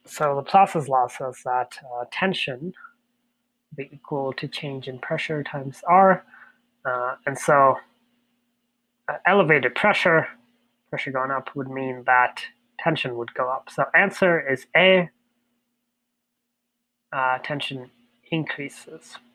So Laplace's law says that tension will be equal to change in pressure times R. And so elevated pressure going up would mean that tension would go up. So answer is A, tension increases.